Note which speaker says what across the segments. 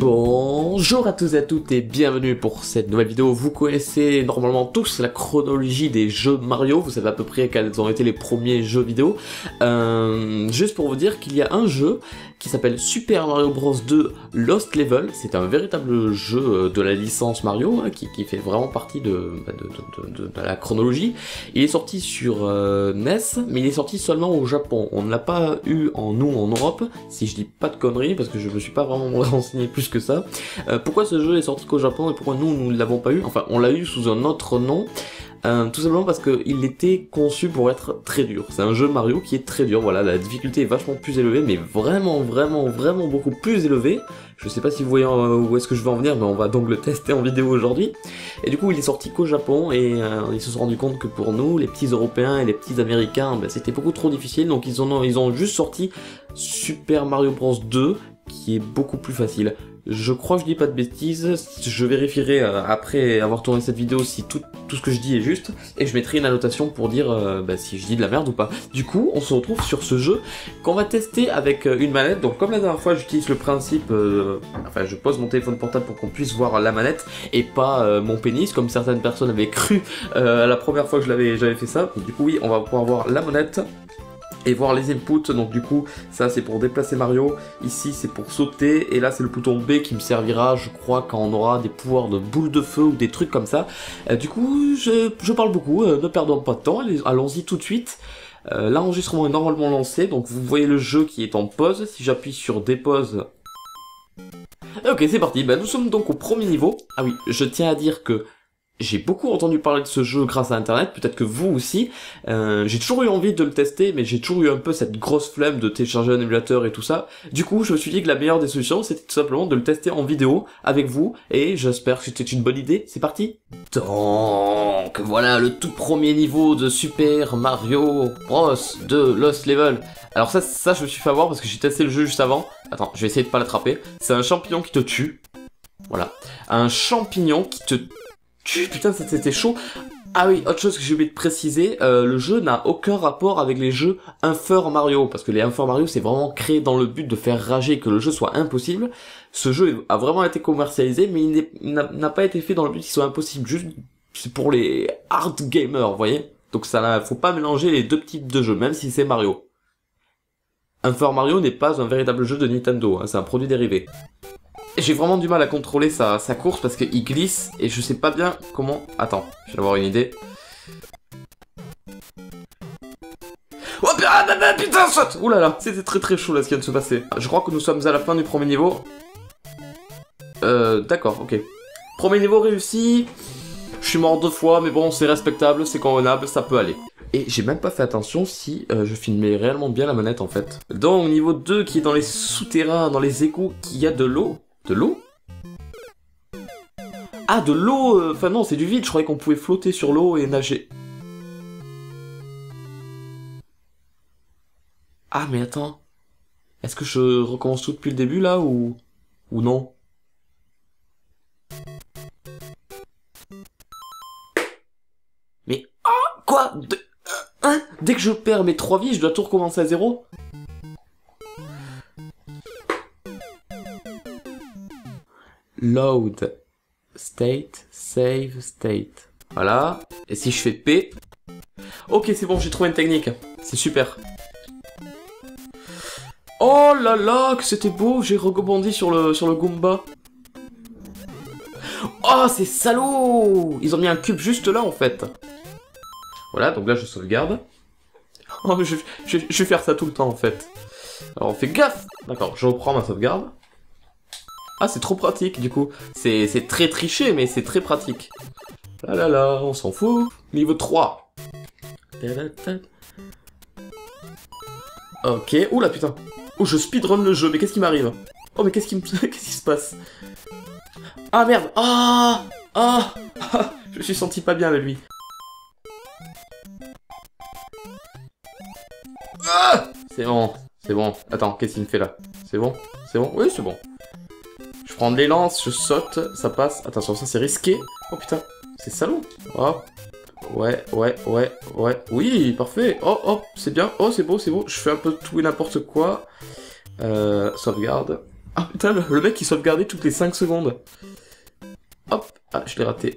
Speaker 1: Bonjour à tous et à toutes et bienvenue pour cette nouvelle vidéo. Vous connaissez normalement tous la chronologie des jeux Mario, vous savez à peu près quels ont été les premiers jeux vidéo. Juste pour vous dire qu'il y a un jeu qui s'appelle Super Mario Bros 2 Lost Level. C'est un véritable jeu de la licence Mario hein, qui fait vraiment partie de la chronologie. Il est sorti sur NES, mais il est sorti seulement au Japon. On ne l'a pas eu en Europe, si je dis pas de conneries, parce que je me suis pas vraiment renseigné plus que ça. Pourquoi ce jeu est sorti qu'au Japon et pourquoi nous ne l'avons pas eu? Enfin, on l'a eu sous un autre nom. Tout simplement parce qu'il était conçu pour être très dur. C'est un jeu Mario qui est très dur, voilà, la difficulté est vachement plus élevée, mais vraiment beaucoup plus élevée. Je sais pas si vous voyez où est-ce que je veux en venir, mais on va donc le tester en vidéo aujourd'hui. Et du coup, il est sorti qu'au Japon, et ils se sont rendus compte que pour nous, les petits Européens et les petits Américains, ben, c'était beaucoup trop difficile, donc ils ont juste sorti Super Mario Bros 2, qui est beaucoup plus facile. Je crois que je dis pas de bêtises, je vérifierai après avoir tourné cette vidéo si tout ce que je dis est juste, et je mettrai une annotation pour dire si je dis de la merde ou pas. Du coup, on se retrouve sur ce jeu qu'on va tester avec une manette. Donc comme la dernière fois, j'utilise le principe, enfin je pose mon téléphone portable pour qu'on puisse voir la manette, et pas mon pénis, comme certaines personnes avaient cru la première fois que j'avais fait ça. Du coup oui, on va pouvoir voir la manette et voir les inputs. Donc du coup ça c'est pour déplacer Mario, ici c'est pour sauter, et là c'est le bouton B qui me servira je crois quand on aura des pouvoirs de boule de feu ou des trucs comme ça. Du coup je parle beaucoup, ne perdons pas de temps, allons-y tout de suite. L'enregistrement est normalement lancé, donc vous voyez le jeu qui est en pause. Si j'appuie sur dépause, ok c'est parti. Nous sommes donc au premier niveau. Ah oui, je tiens à dire que j'ai beaucoup entendu parler de ce jeu grâce à internet, peut-être que vous aussi. J'ai toujours eu envie de le tester, mais j'ai toujours eu un peu cette grosse flemme de télécharger un émulateur et tout ça. Du coup, je me suis dit que la meilleure des solutions, c'était tout simplement de le tester en vidéo avec vous, et j'espère que c'était une bonne idée. C'est parti. Donc, voilà le tout premier niveau de Super Mario Bros 2 Lost Level. Alors ça je me suis fait avoir parce que j'ai testé le jeu juste avant. Attends, je vais essayer de pas l'attraper. C'est un champignon qui te tue. Voilà. Un champignon qui te putain, c'était chaud. Ah oui, autre chose que j'ai oublié de préciser, le jeu n'a aucun rapport avec les jeux Infer Mario, parce que les Infer Mario c'est vraiment créé dans le but de faire rager, que le jeu soit impossible. Ce jeu a vraiment été commercialisé, mais il n'a pas été fait dans le but qu'il soit impossible, juste c'est pour les hard gamers, vous voyez. Donc ça, faut pas mélanger les deux types de jeux, même si c'est Mario. Infer Mario n'est pas un véritable jeu de Nintendo, hein, c'est un produit dérivé. J'ai vraiment du mal à contrôler sa course parce qu'il glisse et je sais pas bien comment... Attends, je vais avoir une idée. Oh putain, saute! Ouh là là, c'était très chaud là ce qui vient de se passer. Je crois que nous sommes à la fin du premier niveau. D'accord, ok. Premier niveau réussi. Je suis mort 2 fois, mais bon, c'est respectable, c'est convenable, ça peut aller. Et j'ai même pas fait attention si je filmais réellement bien la manette en fait. Donc niveau 2 qui est dans les souterrains, dans les égouts, qui y a de l'eau. De l'eau? Ah, de l'eau. Enfin non, c'est du vide, je croyais qu'on pouvait flotter sur l'eau et nager. Ah mais attends. Est-ce que je recommence tout depuis le début là ou non? Mais... Oh, quoi? Dès que je perds mes 3 vies, je dois tout recommencer à zéro? Load. State. Save. State. Voilà. Et si je fais P... Ok, c'est bon, j'ai trouvé une technique. C'est super. Oh là là, que c'était beau, j'ai rebondis sur le Goomba. Oh, c'est salaud! Ils ont mis un cube juste là, en fait. Voilà, donc là, je sauvegarde. Oh, je vais faire ça tout le temps, en fait. Alors, on fait gaffe! D'accord, je reprends ma sauvegarde. Ah, c'est trop pratique, du coup. C'est très triché, mais c'est très pratique. Là là là, on s'en fout. Niveau 3. Ok, oula, putain. Oh, je speedrun le jeu, mais qu'est-ce qui m'arrive? Oh, mais qu'est-ce qui se passe? Ah, merde. Ah, ah, ah, je me suis senti pas bien avec lui. Ah, c'est bon, c'est bon. Attends, qu'est-ce qu'il me fait là? C'est bon? C'est bon? Oui, c'est bon. Je prends de l'élan, je saute, ça passe. Attention, ça c'est risqué. Oh putain, c'est salaud. Hop. Ouais. Oui, parfait. Oh, c'est bien. Oh, c'est beau. Je fais un peu tout et n'importe quoi. Sauvegarde. Ah putain, le mec il sauvegardait toutes les 5 secondes. Hop, ah je l'ai raté.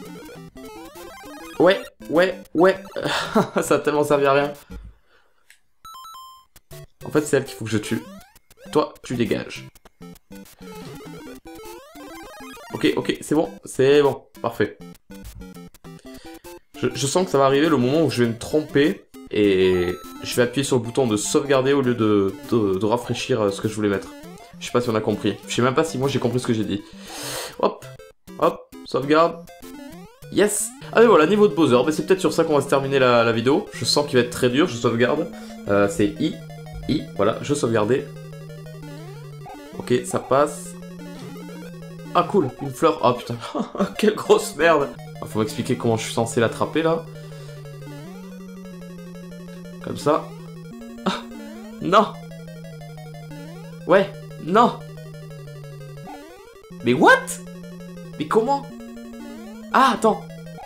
Speaker 1: Ouais. Ça a tellement servi à rien. En fait c'est elle qu'il faut que je tue. Toi, tu dégages. Ok, c'est bon, parfait. Je sens que ça va arriver le moment où je vais me tromper et je vais appuyer sur le bouton de sauvegarder au lieu de rafraîchir ce que je voulais mettre. Je sais pas si on a compris. Je sais même pas si moi j'ai compris ce que j'ai dit. Hop, sauvegarde. Yes. Ah mais voilà, niveau de Bowser, c'est peut-être sur ça qu'on va se terminer la vidéo. Je sens qu'il va être très dur, je sauvegarde. C'est I, voilà, je sauvegardais. Ok, ça passe. Ah cool, une fleur. Oh putain, quelle grosse merde. Faut m'expliquer comment je suis censé l'attraper là. Comme ça. Ah, non. Ouais, non. Mais what? Mais comment? Ah, attends.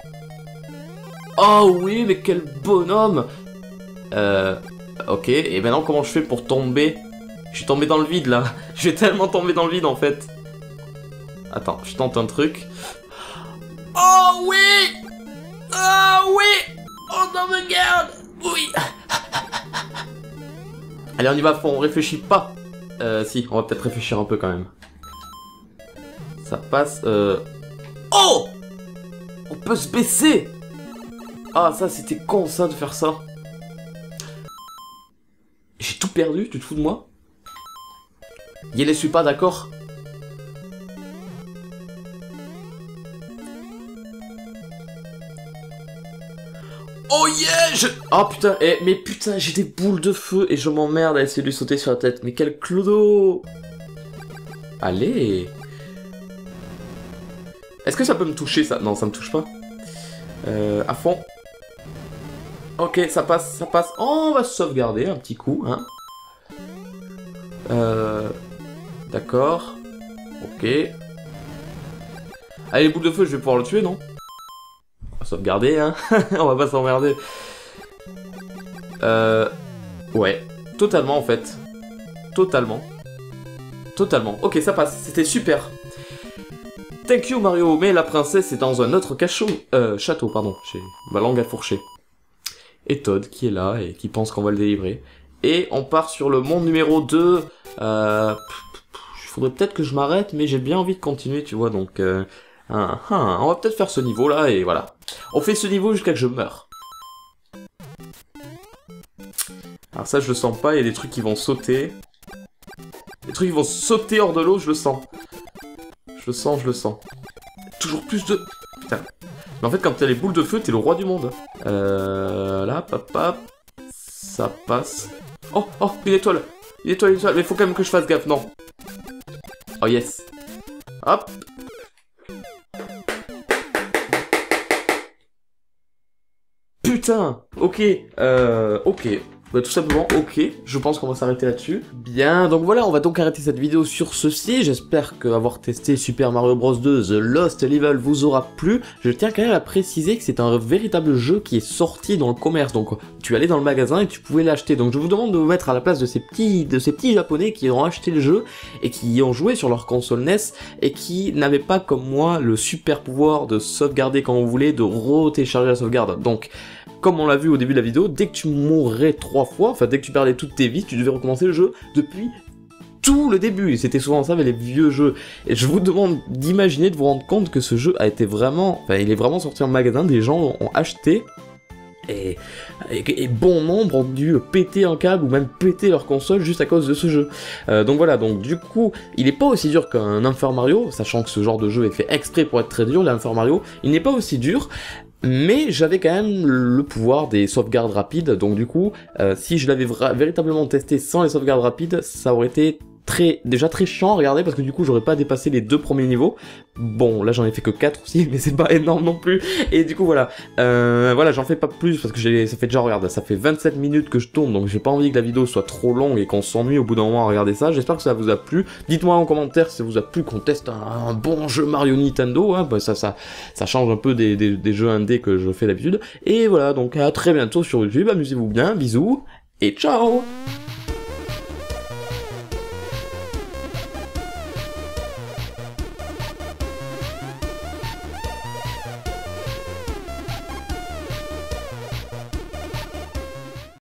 Speaker 1: Oh oui, mais quel bonhomme. Ok, et maintenant comment je fais pour tomber? Je suis tombé dans le vide là. Je vais tellement tomber dans le vide en fait. Attends, je tente un truc. Oh oui! Oh oui! Oh non, me garde! Oui! Allez, on y va à fond, on réfléchit pas. Si, on va peut-être réfléchir un peu quand même. Ça passe, Oh! On peut se baisser! Ah, ça, c'était con, ça, de faire ça. J'ai tout perdu, tu te fous de moi? Y'en les suis pas, d'accord? Oh yeah! Oh putain, mais putain, j'ai des boules de feu et je m'emmerde à essayer de lui sauter sur la tête. Mais quel clodo! Allez! Est-ce que ça peut me toucher, ça? Non, ça me touche pas. À fond. Ok, ça passe. Oh, on va se sauvegarder un petit coup, hein. D'accord. Ok. Allez, les boules de feu, je vais pouvoir le tuer, non? On va sauvegarder, hein. On va pas s'emmerder. Ouais. Totalement, en fait. Totalement. Ok, ça passe. C'était super. Thank you, Mario. Mais la princesse est dans un autre château, pardon. J'ai ma langue à fourcher. Et Todd, qui est là et qui pense qu'on va le délivrer. Et on part sur le monde numéro 2. Il faudrait peut-être que je m'arrête, mais j'ai bien envie de continuer, tu vois, donc... on va peut-être faire ce niveau-là, et voilà. On fait ce niveau jusqu'à que je meure. Alors ça, je le sens pas, il y a des trucs qui vont sauter. Des trucs qui vont sauter hors de l'eau, je le sens. Je le sens. Toujours plus de... Putain. Mais en fait, quand t'as les boules de feu, t'es le roi du monde. Là, papa. Ça passe. Oh, une étoile. Mais il faut quand même que je fasse gaffe, non. Oh yes. Hop. Putain. Ok. Bah, tout simplement, ok, je pense qu'on va s'arrêter là-dessus. Bien, donc voilà, on va donc arrêter cette vidéo sur ceci. J'espère qu'avoir testé Super Mario Bros 2 The Lost Level vous aura plu. Je tiens quand même à préciser que c'est un véritable jeu qui est sorti dans le commerce. Donc tu allais dans le magasin et tu pouvais l'acheter. Donc je vous demande de vous mettre à la place de ces petits japonais qui ont acheté le jeu et qui y ont joué sur leur console NES et qui n'avaient pas comme moi le super pouvoir de sauvegarder quand on voulait, de re-télécharger la sauvegarde. Donc comme on l'a vu au début de la vidéo, dès que tu mourrais 3 fois, enfin dès que tu perdais toutes tes vies, tu devais recommencer le jeu depuis tout le début. Et c'était souvent ça avec les vieux jeux. Et je vous demande d'imaginer, de vous rendre compte que ce jeu a été vraiment... Enfin, il est vraiment sorti en magasin, des gens l'ont acheté. Et bon nombre ont dû péter un câble ou même péter leur console juste à cause de ce jeu. Donc voilà, donc du coup, il n'est pas aussi dur qu'un Super Mario, sachant que ce genre de jeu est fait exprès pour être très dur, le Super Mario, il n'est pas aussi dur. Mais j'avais quand même le pouvoir des sauvegardes rapides, donc du coup, si je l'avais véritablement testé sans les sauvegardes rapides, ça aurait été déjà très chiant à regarder, parce que du coup j'aurais pas dépassé les 2 premiers niveaux. Bon, là j'en ai fait que 4 aussi, mais c'est pas énorme non plus. Et du coup voilà, j'en fais pas plus, parce que ça fait déjà, regarde, ça fait 27 minutes que je tourne, donc j'ai pas envie que la vidéo soit trop longue et qu'on s'ennuie au bout d'un moment à regarder ça. J'espère que ça vous a plu. Dites-moi en commentaire si ça vous a plu qu'on teste un bon jeu Mario Nintendo, hein, bah ça change un peu des jeux indés que je fais d'habitude. Et voilà, donc à très bientôt sur YouTube, amusez-vous bien, bisous, et ciao!